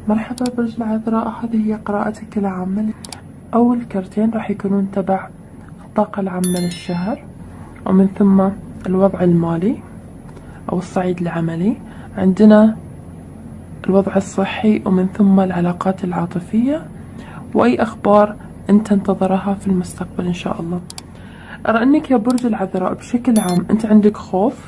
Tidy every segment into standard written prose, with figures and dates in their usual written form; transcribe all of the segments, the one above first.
مرحبا برج العذراء، هذه هي قراءتك العامة. أول كرتين راح يكونون تبع الطاقة العامة للشهر، ومن ثم الوضع المالي أو الصعيد العملي، عندنا الوضع الصحي، ومن ثم العلاقات العاطفية، وأي أخبار أنت تنتظرها في المستقبل إن شاء الله. أرى أنك يا برج العذراء بشكل عام أنت عندك خوف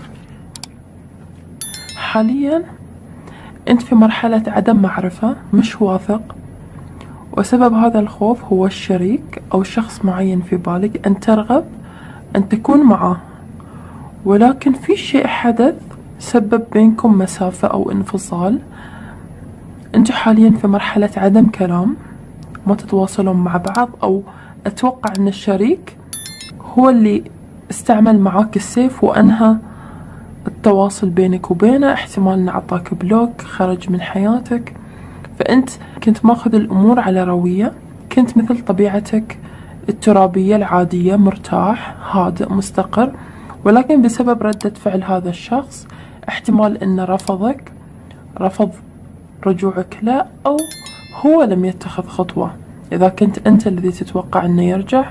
حاليا، أنت في مرحلة عدم معرفة، مش واثق، وسبب هذا الخوف هو الشريك أو شخص معين في بالك أن ترغب أن تكون معه، ولكن في شيء حدث سبب بينكم مسافة أو انفصال. أنتوا حاليا في مرحلة عدم كلام، ما تتواصلون مع بعض، أو أتوقع أن الشريك هو اللي استعمل معاك السيف وأنهى التواصل بينك وبينه. احتمال أنه أعطاك بلوك، خرج من حياتك، فأنت كنت ماخذ الأمور على روية، كنت مثل طبيعتك الترابية العادية، مرتاح هادئ مستقر، ولكن بسبب ردة فعل هذا الشخص احتمال أنه رفضك، رفض رجوعك له، أو هو لم يتخذ خطوة. إذا كنت أنت الذي تتوقع أنه يرجع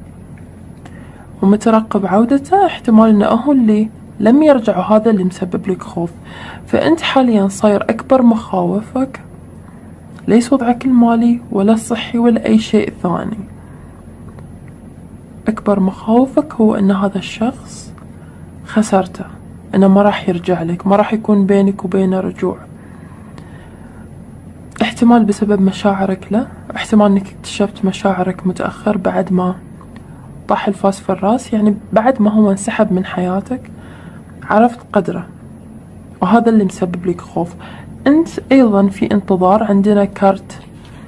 ومترقب عودته، احتمال أنه هو اللي لم يرجع، وهذا اللي مسبب لك خوف. فأنت حاليا صاير أكبر مخاوفك ليس وضعك المالي ولا الصحي ولا أي شيء ثاني، أكبر مخاوفك هو أن هذا الشخص خسرته، أنه ما راح يرجع لك، ما راح يكون بينك وبينه رجوع. احتمال بسبب مشاعرك له، احتمال أنك اكتشفت مشاعرك متأخر بعد ما طاح الفاس في الراس، يعني بعد ما هو انسحب من حياتك عرفت قدره، وهذا اللي مسبب لك خوف. أنت أيضا في انتظار. عندنا كارت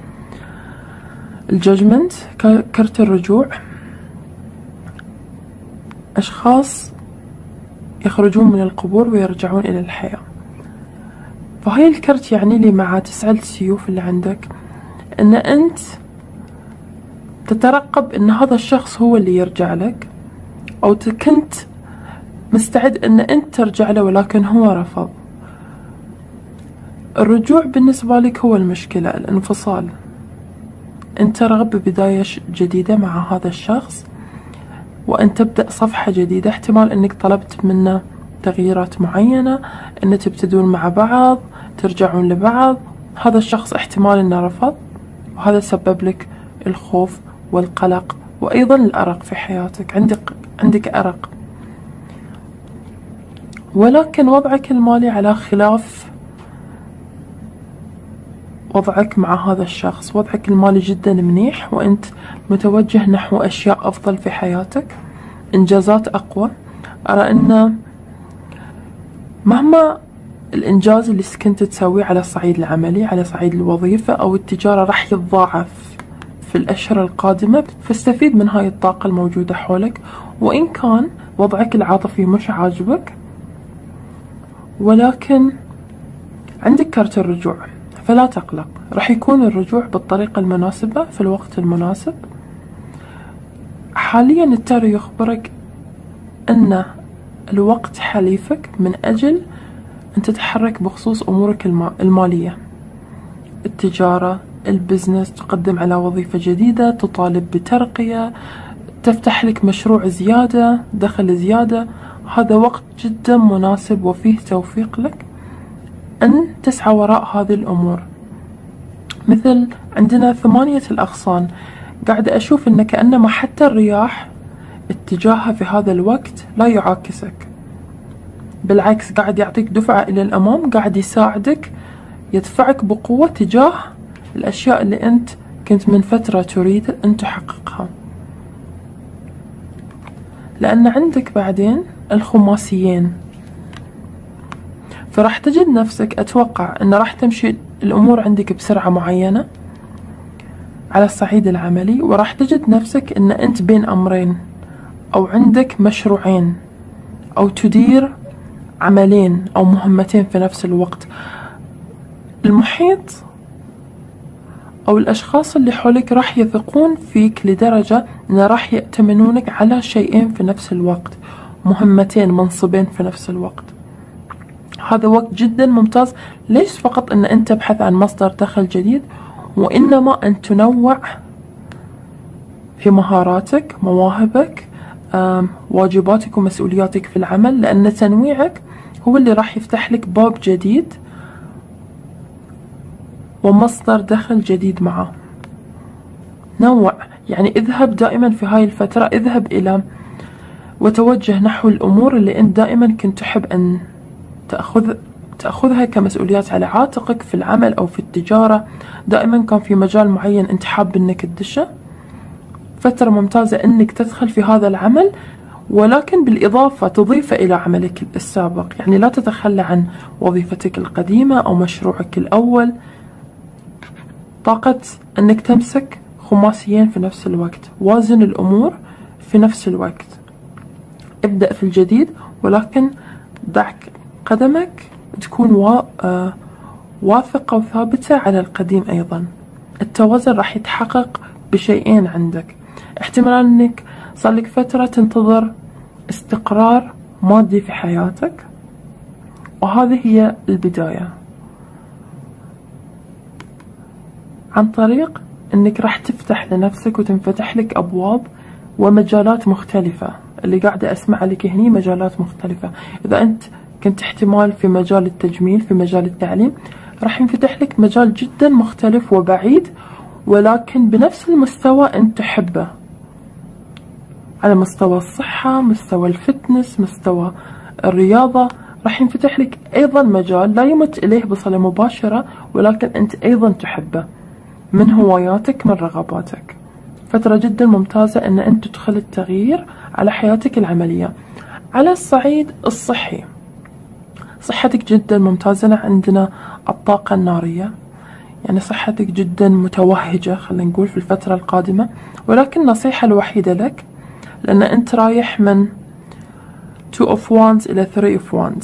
الجاجمنت، كارت الرجوع، أشخاص يخرجون من القبور ويرجعون إلى الحياة. فهاي الكرت يعني لي مع 9 السيوف اللي عندك أن أنت تترقب أن هذا الشخص هو اللي يرجع لك، أو كنت مستعد أن أنت ترجع له ولكن هو رفض. الرجوع بالنسبة لك هو المشكلة، الانفصال. أنت ترغب ببداية جديدة مع هذا الشخص وأن تبدأ صفحة جديدة. احتمال أنك طلبت منه تغييرات معينة، أن تبتدون مع بعض، ترجعون لبعض. هذا الشخص احتمال أنه رفض، وهذا سبب لك الخوف والقلق، وأيضا الأرق في حياتك. عندك أرق، ولكن وضعك المالي على خلاف وضعك مع هذا الشخص. وضعك المالي جدا منيح، وأنت متوجه نحو أشياء أفضل في حياتك، إنجازات أقوى. أرى أن مهما الإنجاز اللي كنت تسويه على الصعيد العملي، على صعيد الوظيفة أو التجارة، راح يتضاعف في الأشهر القادمة، فاستفيد من هاي الطاقة الموجودة حولك. وإن كان وضعك العاطفي مش عاجبك، ولكن عندك كارت الرجوع، فلا تقلق، راح يكون الرجوع بالطريقة المناسبة في الوقت المناسب. حاليا التارو يخبرك أن الوقت حليفك من أجل أن تتحرك بخصوص أمورك المالية، التجارة، البزنس، تقدم على وظيفة جديدة، تطالب بترقية، تفتح لك مشروع زيادة، دخل زيادة. هذا وقت جدا مناسب وفيه توفيق لك أن تسعى وراء هذه الأمور. مثل عندنا 8 الأغصان، قاعدة أشوف أن كأنما حتى الرياح اتجاهها في هذا الوقت لا يعاكسك، بالعكس قاعد يعطيك دفعة إلى الأمام، قاعد يساعدك، يدفعك بقوة تجاه الأشياء اللي أنت كنت من فترة تريد أن تحققها. لأن عندك بعدين الخماسيين، فراح تجد نفسك، أتوقع أن راح تمشي الأمور عندك بسرعة معينة على الصعيد العملي، وراح تجد نفسك أن أنت بين أمرين، أو عندك مشروعين، أو تدير عملين أو مهمتين في نفس الوقت. المحيط أو الأشخاص اللي حولك راح يثقون فيك لدرجة أن راح يأتمنونك على شيئين في نفس الوقت، مهمتين، منصبين في نفس الوقت. هذا وقت جدا ممتاز. ليس فقط أن أنت تبحث عن مصدر دخل جديد، وإنما أن تنوع في مهاراتك، مواهبك، واجباتك ومسؤولياتك في العمل، لأن تنويعك هو اللي راح يفتح لك باب جديد ومصدر دخل جديد معه. نوع، يعني اذهب دائما في هاي الفترة، اذهب إلى وتوجه نحو الأمور اللي أنت دائما كنت تحب أن تأخذها كمسؤوليات على عاتقك في العمل أو في التجارة. دائما كان في مجال معين أنت حاب أنك تدشه، فترة ممتازة أنك تدخل في هذا العمل، ولكن بالإضافة تضيف إلى عملك السابق. يعني لا تتخلى عن وظيفتك القديمة أو مشروعك الأول. طاقة أنك تمسك خماسيين في نفس الوقت، وازن الأمور في نفس الوقت. ابدأ في الجديد، ولكن ضع قدمك تكون واثقة وثابتة على القديم أيضا. التوازن راح يتحقق بشيئين عندك. احتمال أنك صار لك فترة تنتظر استقرار مادي في حياتك، وهذه هي البداية، عن طريق أنك راح تفتح لنفسك وتنفتح لك أبواب ومجالات مختلفة. اللي قاعدة أسمع لك هني مجالات مختلفة. إذا أنت كنت احتمال في مجال التجميل، في مجال التعليم، راح ينفتح لك مجال جدا مختلف وبعيد، ولكن بنفس المستوى أنت تحبه، على مستوى الصحة، مستوى الفتنس، مستوى الرياضة. راح ينفتح لك أيضا مجال لا يمت إليه بصلة مباشرة، ولكن أنت أيضا تحبه، من هواياتك، من رغباتك. فترة جدا ممتازة أن أنت تدخل التغيير على حياتك العملية. على الصعيد الصحي، صحتك جدا ممتازة. عندنا الطاقة النارية، يعني صحتك جدا متوهجة خلينا نقول في الفترة القادمة. ولكن النصيحة الوحيدة لك، لأن أنت رايح من 2 of Wands إلى 3 of Wands،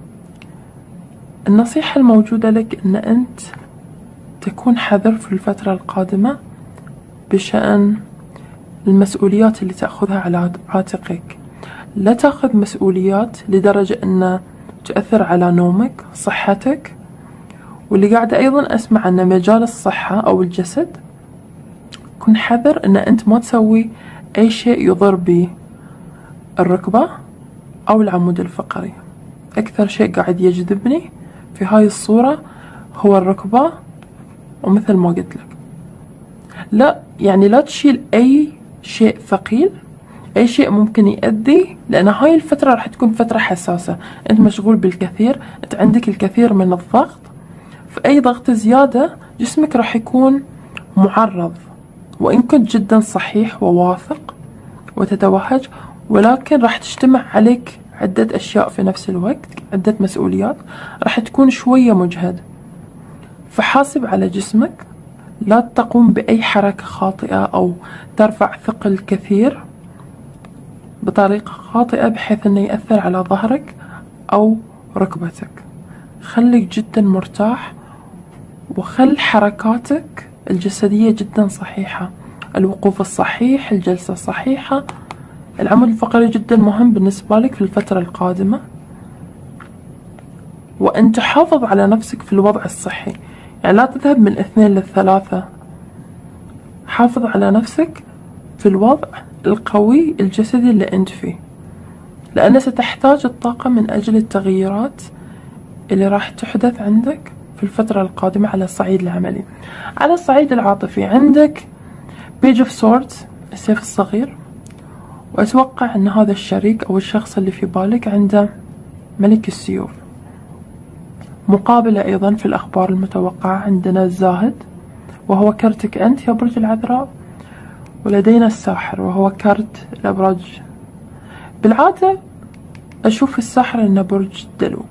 النصيحة الموجودة لك أن أنت تكون حذر في الفترة القادمة بشأن المسؤوليات اللي تأخذها على عاتقك. لا تأخذ مسؤوليات لدرجة أن تؤثر على نومك، صحتك. واللي قاعدة أيضا أسمع أن مجال الصحة أو الجسد، كن حذر أن أنت ما تسوي أي شيء يضر بالركبة أو العمود الفقري. أكثر شيء قاعد يجذبني في هاي الصورة هو الركبة، ومثل ما قلت لك لا، يعني لا تشيل أي شيء ثقيل، أي شيء ممكن يؤذي، لأن هاي الفترة راح تكون فترة حساسة. أنت مشغول بالكثير، أنت عندك الكثير من الضغط، فأي ضغط زيادة جسمك راح يكون معرض. وإن كنت جدا صحيح وواثق وتتوهج، ولكن راح تجتمع عليك عدة أشياء في نفس الوقت، عدة مسؤوليات، راح تكون شوية مجهد. فحاسب على جسمك، لا تقوم بأي حركة خاطئة أو ترفع ثقل كثير بطريقة خاطئة بحيث أنه يأثر على ظهرك أو ركبتك. خليك جدا مرتاح، وخل حركاتك الجسدية جدا صحيحة، الوقوف الصحيح، الجلسة الصحيحة. العمود الفقري جدا مهم بالنسبة لك في الفترة القادمة، وأن تحافظ على نفسك في الوضع الصحي. يعني لا تذهب من 2 ل3، حافظ على نفسك في الوضع القوي الجسدي اللي أنت فيه، لأن ستحتاج الطاقة من أجل التغييرات اللي راح تحدث عندك في الفترة القادمة على الصعيد العملي. على الصعيد العاطفي عندك Page of Swords، السيف الصغير، وأتوقع أن هذا الشريك أو الشخص اللي في بالك عنده ملك السيوف. مقابلة أيضا في الأخبار المتوقعة عندنا الزاهد، وهو كرتك أنت يا برج العذراء، ولدينا الساحر وهو كرت الأبراج. بالعادة أشوف الساحر إنه برج الدلو.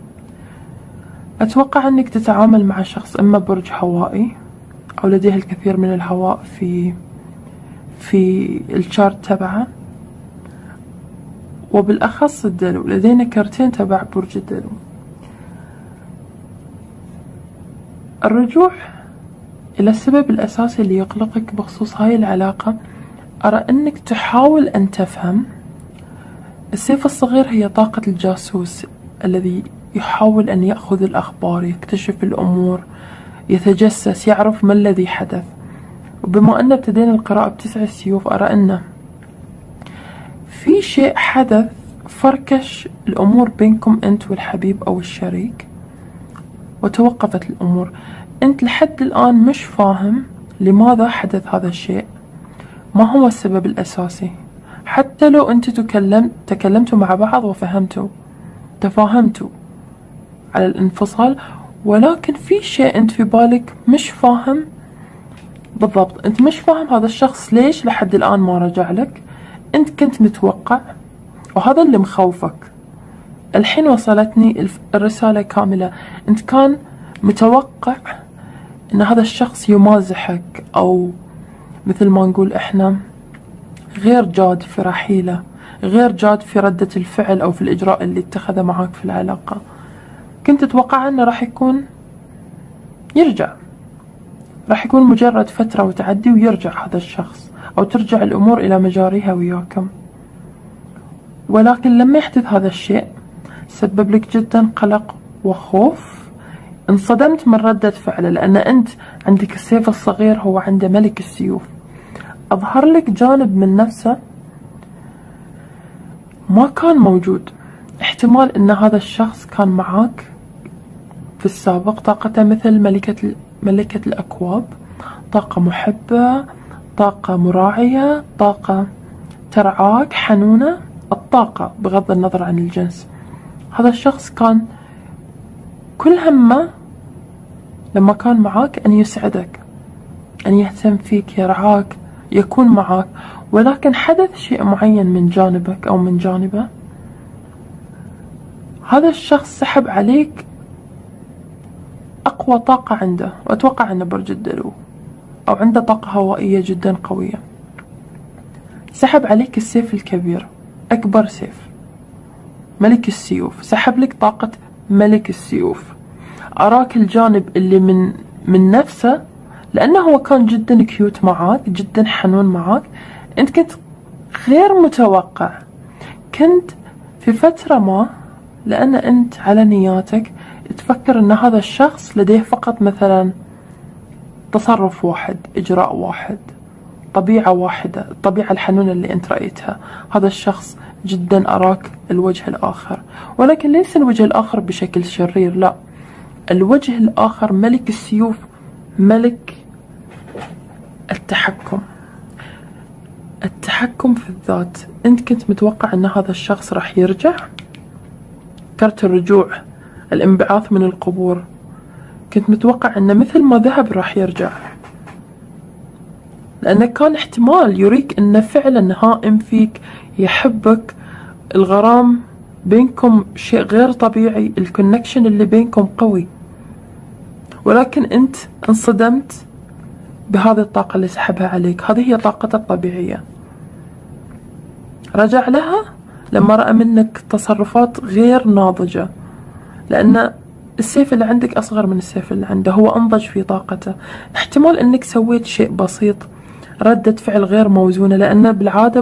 أتوقع أنك تتعامل مع شخص إما برج هوائي أو لديه الكثير من الهواء في الشارت تبعه، وبالأخص الدلو. لدينا كرتين تبع برج الدلو. الرجوع إلى السبب الأساسي اللي يقلقك بخصوص هاي العلاقة، أرى أنك تحاول أن تفهم. السيف الصغير هي طاقة الجاسوس الذي يحاول أن يأخذ الأخبار، يكتشف الأمور، يتجسس، يعرف ما الذي حدث. وبما أن ابتدينا القراءة بتسع السيوف، أرى أن في شيء حدث فركش الأمور بينكم أنت والحبيب أو الشريك، وتوقفت الأمور. أنت لحد الآن مش فاهم لماذا حدث هذا الشيء، ما هو السبب الأساسي. حتى لو أنت تكلمتوا مع بعض وفهمتوا تفاهمتوا على الانفصال، ولكن في شيء أنت في بالك مش فاهم بالضبط. أنت مش فاهم هذا الشخص ليش لحد الآن ما رجع لك. أنت كنت متوقع، وهذا اللي مخوفك. الحين وصلتني الرسالة كاملة. أنت كان متوقع أن هذا الشخص يمازحك، أو مثل ما نقول إحنا غير جاد في رحيله، غير جاد في ردة الفعل أو في الإجراء اللي اتخذه معك في العلاقة. كنت تتوقع أنه راح يرجع، راح يكون مجرد فترة وتعدي ويرجع هذا الشخص، أو ترجع الأمور إلى مجاريها وياكم. ولكن لما يحدث هذا الشيء سبب لك جدا قلق وخوف. انصدمت من ردة فعله، لأن أنت عندك السيف الصغير، هو عنده ملك السيوف. أظهر لك جانب من نفسه ما كان موجود. احتمال أن هذا الشخص كان معاك في السابق، طاقته مثل ملكة الأكواب، طاقة محبة، طاقة مراعية، طاقة ترعاك، حنونة. الطاقة بغض النظر عن الجنس. هذا الشخص كان كل همه لما كان معاك أن يسعدك، أن يهتم فيك، يرعاك، يكون معاك. ولكن حدث شيء معين من جانبك أو من جانبه، هذا الشخص سحب عليك أقوى طاقة عنده، وأتوقع أنه برج الدلو، أو عنده طاقة هوائية جدا قوية. سحب عليك السيف الكبير، أكبر سيف، ملك السيوف. سحب لك طاقة ملك السيوف. أراك الجانب اللي من نفسه، لأنه هو كان جدا كيوت معاك، جدا حنون معاك. أنت كنت غير متوقع، كنت في فترة ما، لأن أنت على نياتك تفكر أن هذا الشخص لديه فقط مثلا تصرف واحد، إجراء واحد، طبيعة واحدة، الطبيعة الحنونة اللي أنت رأيتها. هذا الشخص جدا أراك الوجه الآخر، ولكن ليس الوجه الآخر بشكل شرير، لا، الوجه الآخر ملك السيوف، ملك التحكم في الذات. أنت كنت متوقع أن هذا الشخص راح يرجع، كرت الرجوع، الانبعاث من القبور. كنت متوقع أنه مثل ما ذهب راح يرجع، لأنه كان احتمال يريك أنه فعلا هائم فيك، يحبك، الغرام بينكم شيء غير طبيعي، الكونكشن اللي بينكم قوي. ولكن أنت انصدمت بهذه الطاقة اللي سحبها عليك. هذه هي طاقته الطبيعية. رجع لها لما رأى منك تصرفات غير ناضجة، لأن السيف اللي عندك أصغر من السيف اللي عنده، هو أنضج في طاقته. احتمال أنك سويت شيء بسيط، ردة فعل غير موزونة، لأن بالعادة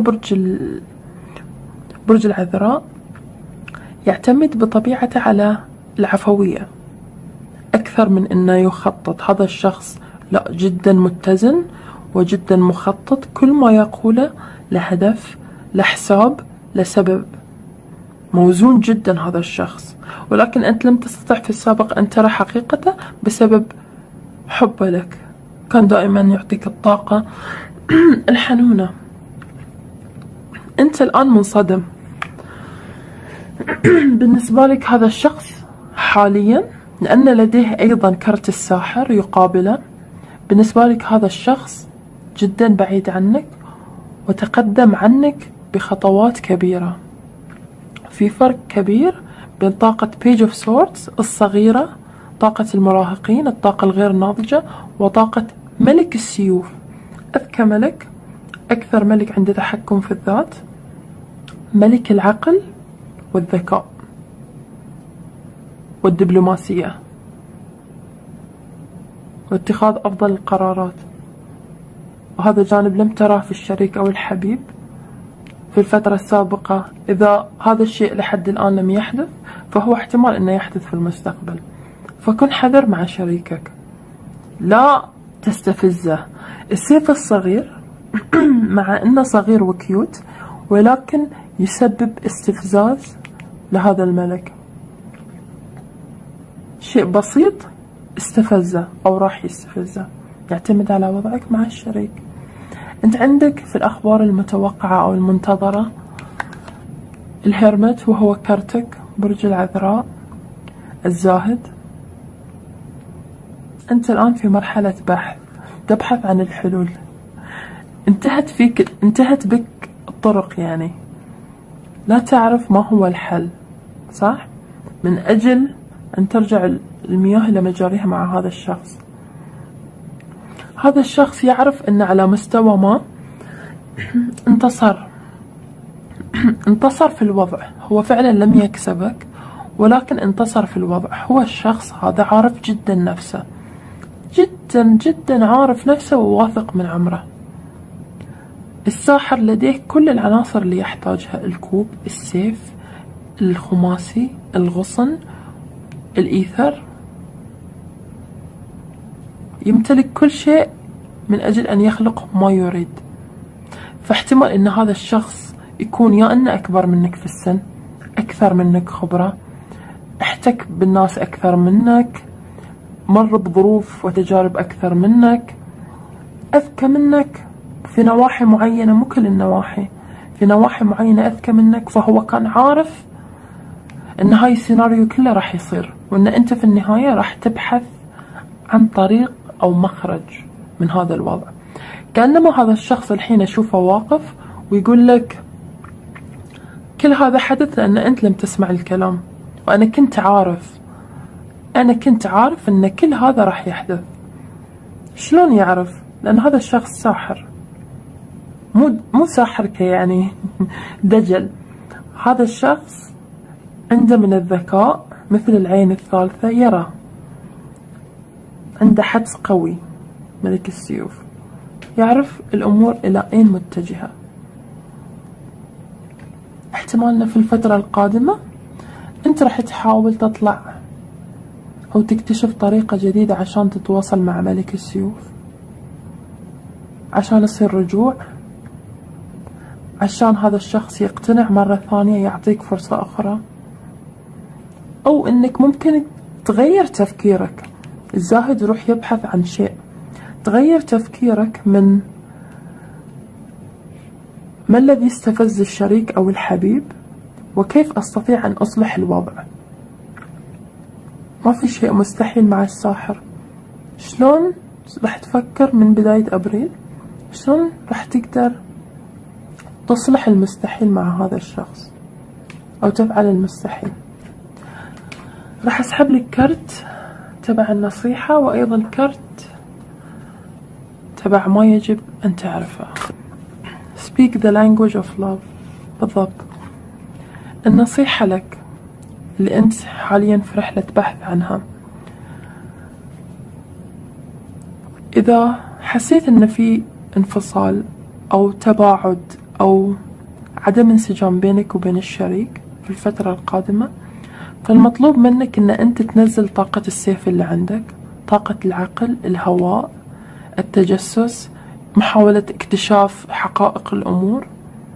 برج العذراء يعتمد بطبيعته على العفوية أكثر من أنه يخطط. هذا الشخص لا، جدا متزن وجدا مخطط، كل ما يقوله لهدف، لحساب، لسبب، موزون جدا هذا الشخص. ولكن أنت لم تستطع في السابق أن ترى حقيقته بسبب حبه لك. كان دائما يعطيك الطاقة الحنونة. أنت الآن منصدم. بالنسبة لك هذا الشخص حاليا، لأن لديه أيضا كرت الساحر يقابله، بالنسبة لك هذا الشخص جدا بعيد عنك وتقدم عنك بخطوات كبيرة. في فرق كبير بين طاقة Page of Swords الصغيرة، طاقة المراهقين، الطاقة الغير ناضجة، وطاقة ملك السيوف، أذكى ملك، أكثر ملك عنده تحكم في الذات، ملك العقل والذكاء والدبلوماسية واتخاذ أفضل القرارات. وهذا جانب لم تراه في الشريك أو الحبيب في الفترة السابقة. إذا هذا الشيء لحد الآن لم يحدث، فهو احتمال انه يحدث في المستقبل. فكن حذر مع شريكك، لا تستفزه. السيف الصغير مع انه صغير وكيوت ولكن يسبب استفزاز لهذا الملك. شيء بسيط استفزه او راح يستفزه، يعتمد على وضعك مع الشريك. انت عندك في الاخبار المتوقعة او المنتظرة الهرمت، وهو كرتك برج العذراء الزاهد. انت الان في مرحلة بحث، تبحث عن الحلول. انتهت بك الطرق، يعني لا تعرف ما هو الحل، صح؟ من اجل ان ترجع المياه الى مجاريها مع هذا الشخص. هذا الشخص يعرف ان على مستوى ما انتصر في الوضع. هو فعلا لم يكسبك ولكن انتصر في الوضع. هو الشخص هذا عارف جدا نفسه، جدا جدا عارف نفسه وواثق من عمره. الساحر لديه كل العناصر اللي يحتاجها: الكوب، السيف، الخماسي، الغصن، الإيثر. يمتلك كل شيء من أجل أن يخلق ما يريد. فاحتمال أن هذا الشخص يكون يا أنه أكبر منك في السن، أكثر منك خبرة، احتك بالناس أكثر منك، مر بظروف وتجارب أكثر منك، أذكى منك في نواحي معينة، مو كل النواحي، في نواحي معينة أذكى منك. فهو كان عارف أن هاي السيناريو كله راح يصير، وأن أنت في النهاية راح تبحث عن طريق أو مخرج من هذا الوضع. كأنما هذا الشخص الحين أشوفه واقف ويقول لك كل هذا حدث لأن أنت لم تسمع الكلام، وأنا كنت عارف أن كل هذا راح يحدث. شلون يعرف؟ لأن هذا الشخص ساحر، مو ساحر يعني دجل. هذا الشخص عنده من الذكاء مثل العين الثالثة، يرى، عنده حدس قوي. ملك السيوف يعرف الأمور إلى أين متجهة. احتمالنا في الفترة القادمة أنت راح تحاول تطلع أو تكتشف طريقة جديدة عشان تتواصل مع ملك السيوف، عشان يصير رجوع، عشان هذا الشخص يقتنع مرة ثانية، يعطيك فرصة أخرى. أو إنك ممكن تغير تفكيرك. الزاهد يروح يبحث عن شيء، تغير تفكيرك من ما الذي يستفز الشريك أو الحبيب، وكيف أستطيع أن أصلح الوضع. ما في شيء مستحيل مع الساحر. شلون راح تفكر من بداية أبريل؟ شلون راح تقدر تصلح المستحيل مع هذا الشخص أو تفعل المستحيل؟ راح أسحب لك كرت تبع النصيحة، وأيضا كرت تبع ما يجب أن تعرفه. Speak the language of love. بالضبط النصيحة لك اللي أنت حاليا في رحلة بحث عنها. إذا حسيت أن في انفصال أو تباعد أو عدم انسجام بينك وبين الشريك في الفترة القادمة، فالمطلوب منك أن أنت تنزل طاقة السيف اللي عندك، طاقة العقل، الهواء، التجسس، محاولة اكتشاف حقائق الأمور.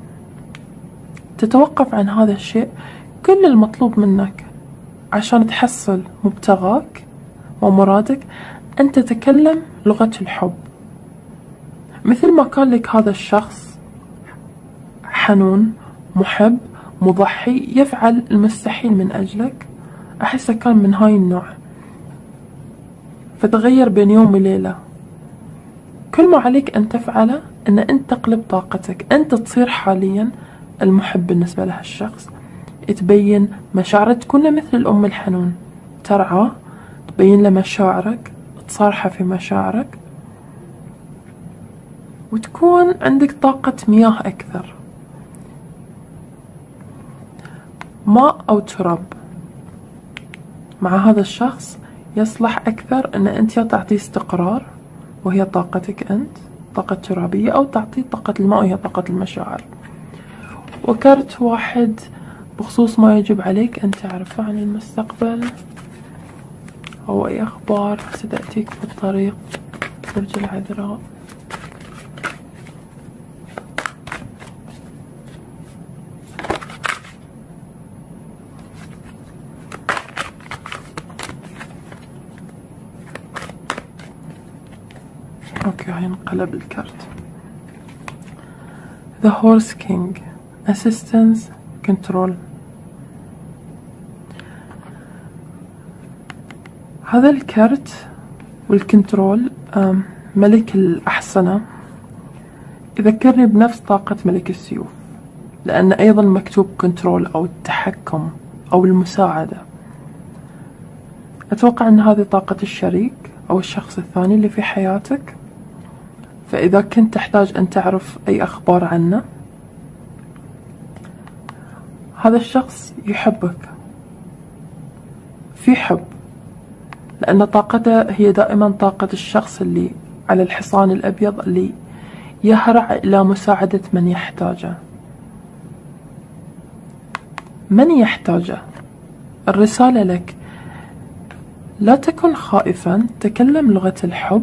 تتوقف عن هذا الشيء. كل المطلوب منك عشان تحصل مبتغاك ومرادك أن تتكلم لغة الحب. مثل ما كان لك هذا الشخص حنون، محب، مضحي، يفعل المستحيل من أجلك، أحسه كان من هاي النوع. فتغير بين يوم وليلة. كل ما عليك أن تفعله أن أنت تقلب طاقتك، أنت تصير حاليا المحب بالنسبة لهالشخص. تبين مشاعرك، تكون له مثل الأم الحنون، ترعاه، تبين له مشاعرك، تصارحه في مشاعرك، وتكون عندك طاقة مياه أكثر. ماء أو تراب مع هذا الشخص يصلح أكثر أن أنت تعطيه استقرار وهي طاقتك أنت، طاقة ترابية، أو تعطيه طاقة الماء وهي طاقة المشاعر. وكرت واحد بخصوص ما يجب عليك أن تعرفه عن المستقبل أو أي أخبار ستأتيك في الطريق. برج العذراء. اوكي، هاي انقلب الكارت. The Horse King. Assistance. Control. هذا الكارت والكنترول ملك الأحصنة يذكرني بنفس طاقة ملك السيوف، لأن أيضا مكتوب كنترول أو التحكم أو المساعدة. أتوقع أن هذه طاقة الشريك أو الشخص الثاني اللي في حياتك، فإذا كنت تحتاج أن تعرف أي أخبار عنه، هذا الشخص يحبك، في حب، لأن طاقته هي دائما طاقة الشخص اللي على الحصان الأبيض اللي يهرع إلى مساعدة من يحتاجه. من يحتاجه. الرسالة لك: لا تكن خائفا، تكلم لغة الحب،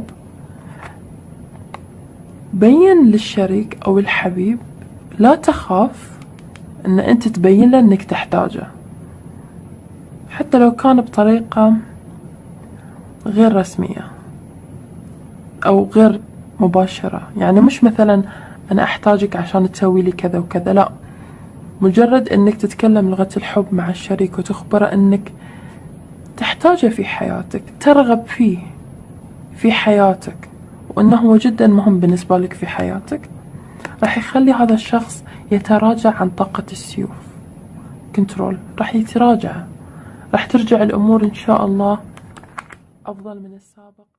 بين للشريك أو الحبيب، لا تخاف أن أنت تبين له أنك تحتاجه، حتى لو كان بطريقة غير رسمية أو غير مباشرة. يعني مش مثلا أنا أحتاجك عشان تسوي لي كذا وكذا، لا، مجرد أنك تتكلم لغة الحب مع الشريك وتخبره أنك تحتاجه في حياتك، ترغب فيه في حياتك، وأنه هو جدا مهم بالنسبة لك في حياتك، راح يخلي هذا الشخص يتراجع عن طاقة السيوف كنترول، راح يتراجع، راح ترجع الأمور إن شاء الله أفضل من السابق.